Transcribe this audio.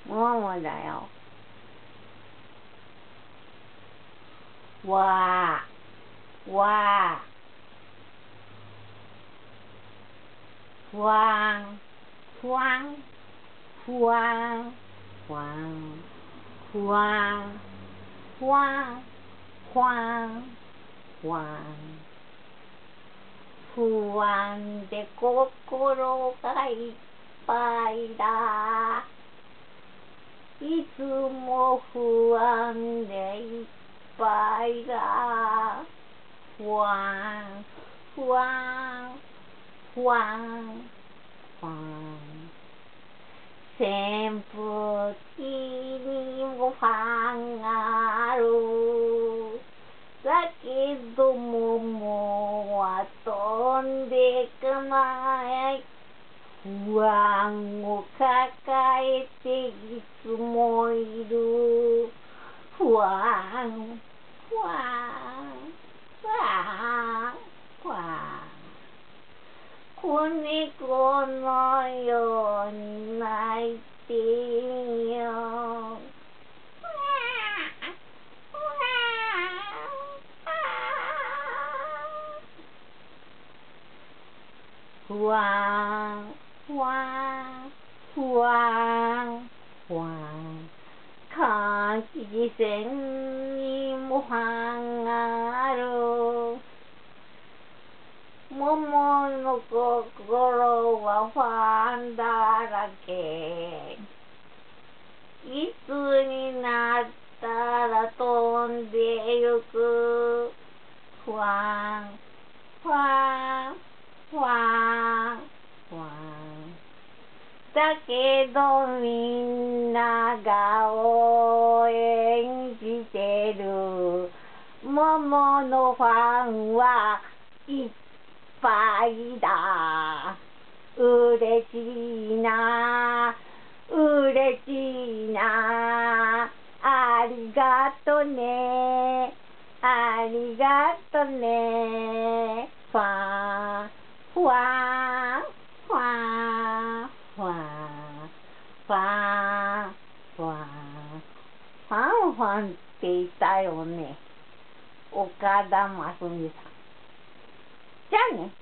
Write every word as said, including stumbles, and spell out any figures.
モモだよ。わー、わー、ふわん、ふわん、ふわん、ふわん、ふわん、ふわん、ふわん、ふわん。不安で心がいっぱいだ。いつも不安でいっぱいだ。不安、不安、不安、不安。扇風機にもファンがある。だけどももは飛んでかない。不安を抱えていつもいる。不安、不安、不安、不安。子猫のように泣いてみよう。不安、不安、不安、不安。換気扇にもファンがある。桃の心はファンだらけ。いつになったら飛んでゆく。不安、不安、不安、不安。だけどみんなが応援してる。桃のファンはいっぱいだ。うれしいな、うれしいな。ありがとね、ありがとね。ファン、ファン、ファン、ファン、ファン、ファン、ファンファンって言ったよね。岡田真澄さん。じゃあね。